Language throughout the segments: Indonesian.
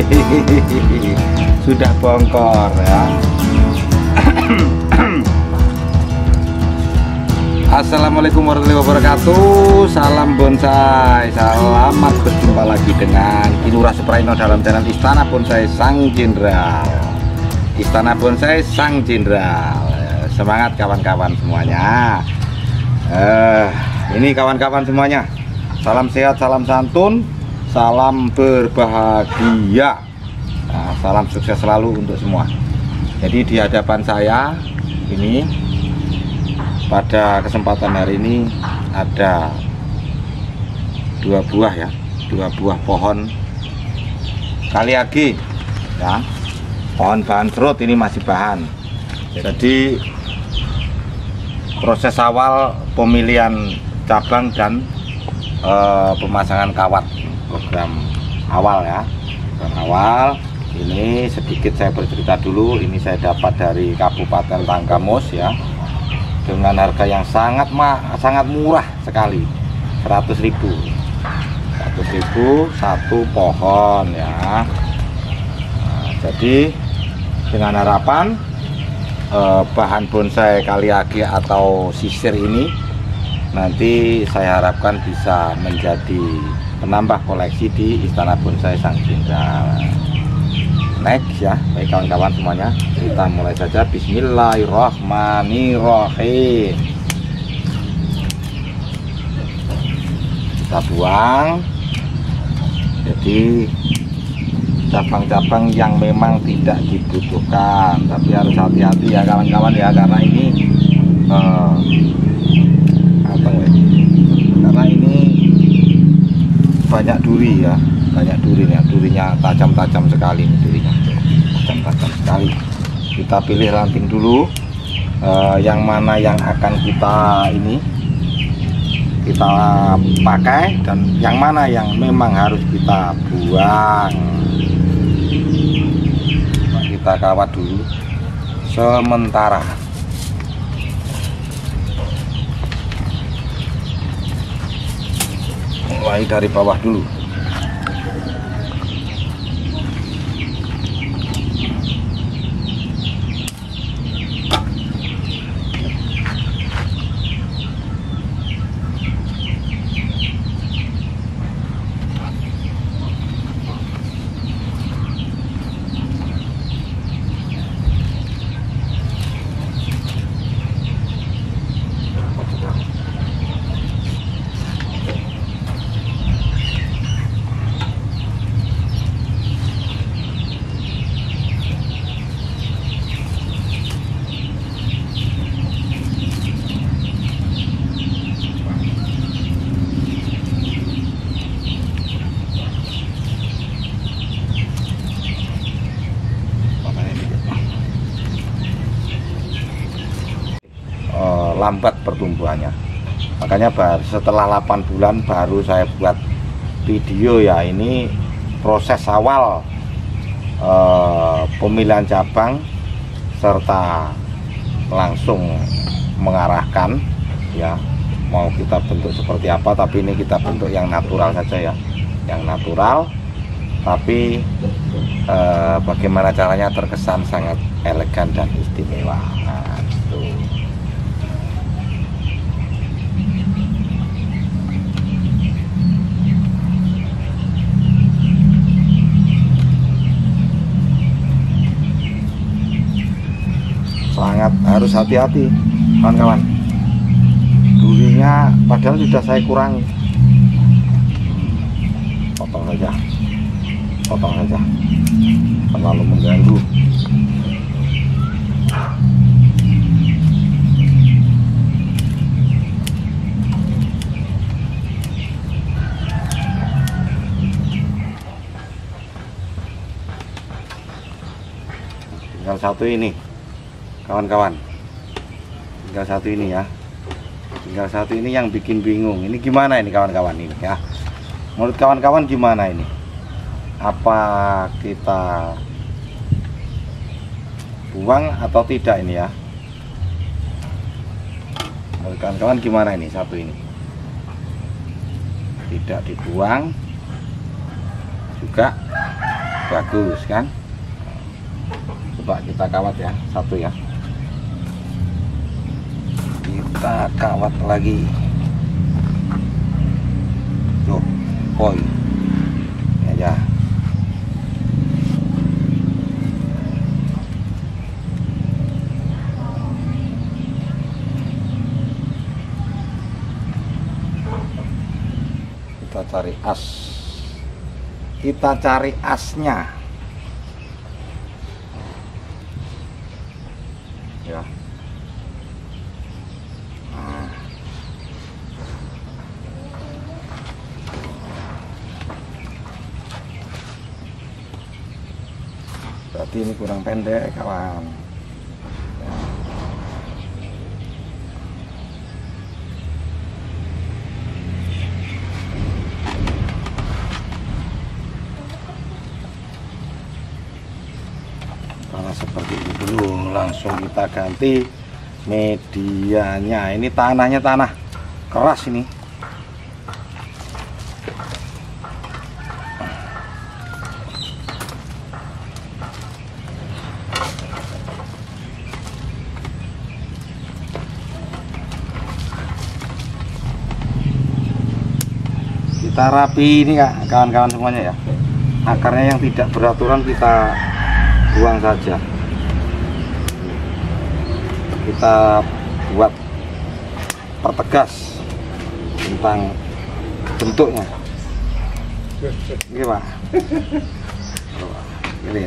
Sudah bongkor ya. Assalamualaikum warahmatullahi wabarakatuh. Salam bonsai. Selamat berjumpa lagi dengan Kinura Supraino dalam channel Istana Bonsai Sang Jenderal. Istana Bonsai Sang Jenderal. Semangat kawan-kawan semuanya. Ini kawan-kawan semuanya. Salam sehat, salam santun, salam berbahagia. Nah, salam sukses selalu untuk semua. Jadi di hadapan saya ini pada kesempatan hari ini ada dua buah pohon kaliagi ya, pohon bahan serut. Ini masih bahan. Jadi proses awal pemilihan cabang dan pemasangan kawat, program awal ya, program awal. Ini sedikit saya bercerita dulu. Ini saya dapat dari Kabupaten Tanggamus ya, dengan harga yang sangat murah sekali, 100.000 satu pohon ya. Nah, jadi dengan harapan bahan bonsai kaliagi atau sisir ini nanti saya harapkan bisa menjadi penambah koleksi di Istana Bonsai Sang Jenderal. Next ya, baik kawan-kawan semuanya, kita mulai saja. Bismillahirrahmanirrahim. Kita buang. Jadi cabang-cabang yang memang tidak dibutuhkan, tapi harus hati-hati ya kawan-kawan ya, karena ini karena ini banyak duri ya, banyak durinya. Durinya tajam-tajam sekali, durinya tajam-tajam sekali. Kita pilih ranting dulu, yang mana yang akan kita pakai dan yang mana yang memang harus kita buang. Kita kawat dulu sementara. Mulai dari bawah dulu. Lambat pertumbuhannya, makanya setelah 8 bulan baru saya buat video ya. Ini proses awal pemilihan cabang serta langsung mengarahkan ya, mau kita bentuk seperti apa. Tapi ini kita bentuk yang natural saja ya, yang natural, tapi bagaimana caranya terkesan sangat elegan dan istimewa. Nah, sangat harus hati-hati kawan-kawan. Durinya padahal sudah saya kurangi. Potong saja, terlalu mengganggu. Tinggal satu ini kawan-kawan, tinggal satu ini ya, tinggal satu ini yang bikin bingung. Ini gimana ini kawan-kawan ini ya, menurut kawan-kawan gimana ini? Apa kita buang atau tidak ini ya? Menurut kawan-kawan gimana ini satu ini? Tidak dibuang juga bagus kan. Coba kita kawat ya, satu ya, kita kawat lagi. Tuh, poin ya. Kita cari as, kita cari asnya ya. Nah. Berarti ini kurang pendek kawan. Karena seperti itu dulu, langsung kita ganti medianya. Ini tanahnya tanah keras ini. Kita rapi ini Kak, kawan-kawan semuanya ya. Akarnya yang tidak beraturan kita buang saja. Kita buat pertegas tentang bentuknya. Ini Pak. Ini.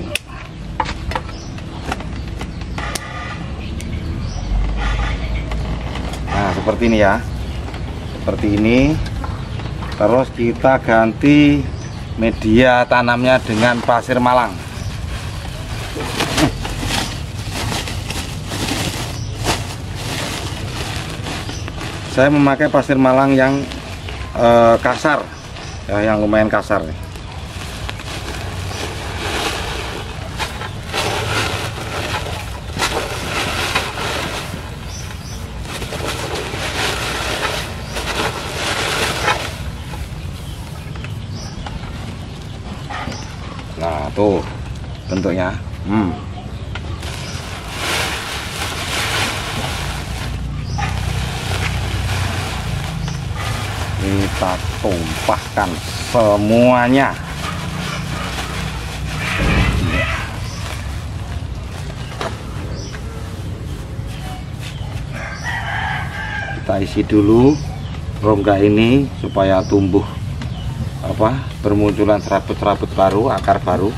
Nah seperti ini ya, seperti ini. Terus kita ganti media tanamnya dengan pasir malang. Saya memakai pasir malang yang kasar ya, yang lumayan kasar nih. Nah tuh bentuknya. Kita tumpahkan semuanya. Kita isi dulu rongga ini supaya tumbuh bermunculan serabut-serabut baru, akar baru.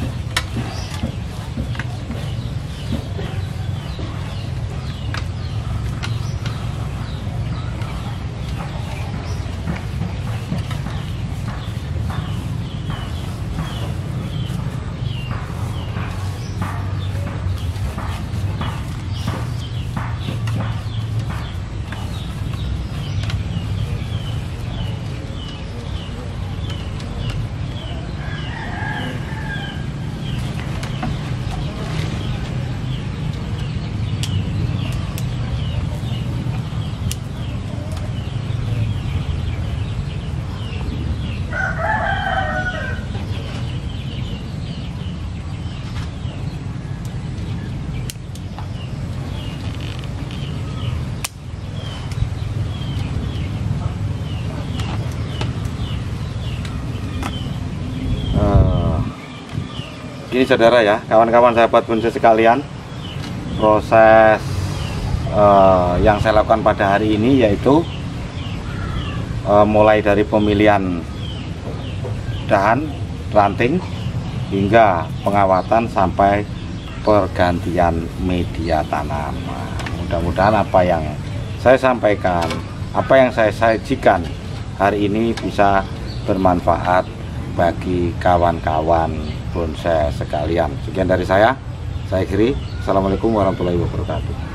Ini saudara ya, kawan-kawan sahabat bonsai sekalian, proses yang saya lakukan pada hari ini yaitu mulai dari pemilihan dahan, ranting, hingga pengawatan sampai pergantian media tanam. Mudah-mudahan apa yang saya sampaikan, apa yang saya sajikan hari ini bisa bermanfaat bagi kawan-kawan bonsai sekalian. Sekian dari saya akhiri. Assalamualaikum warahmatullahi wabarakatuh.